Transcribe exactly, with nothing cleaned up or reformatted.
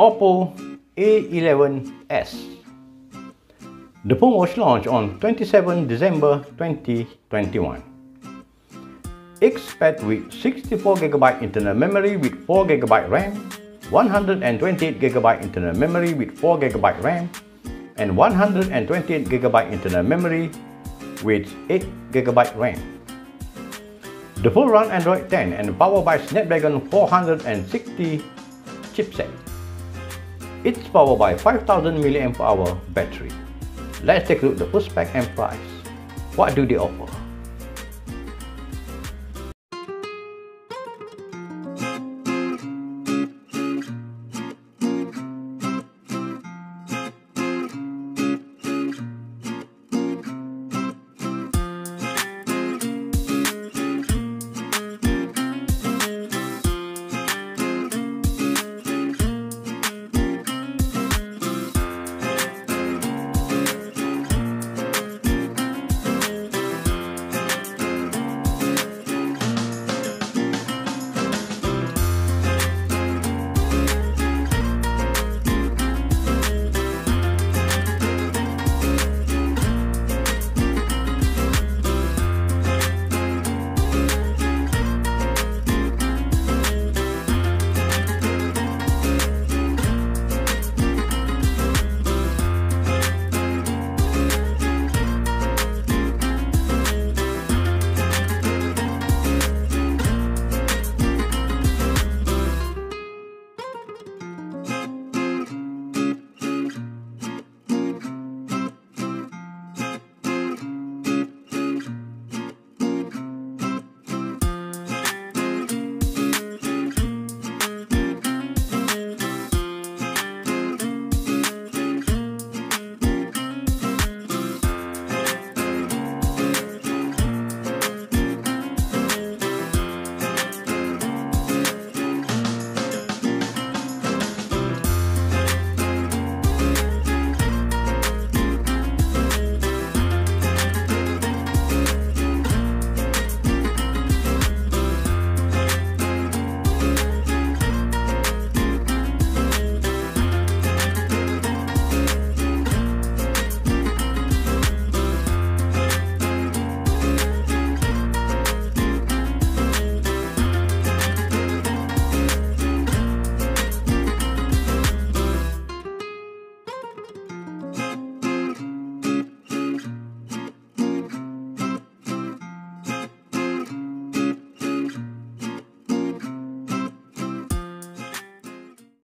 OPPO A eleven s. The phone was launched on twenty-seventh December twenty twenty-one. It's packed with sixty-four gigabyte internal memory with four gigabyte RAM, one hundred twenty-eight gigabyte internal memory with four gigabyte RAM, and one hundred twenty-eight gigabyte internal memory with eight gigabyte RAM. The phone runs Android ten and powered by Snapdragon four hundred sixty chipset. It's powered by five thousand milliamp hour battery. Let's take a look at the full spec and price. What do they offer?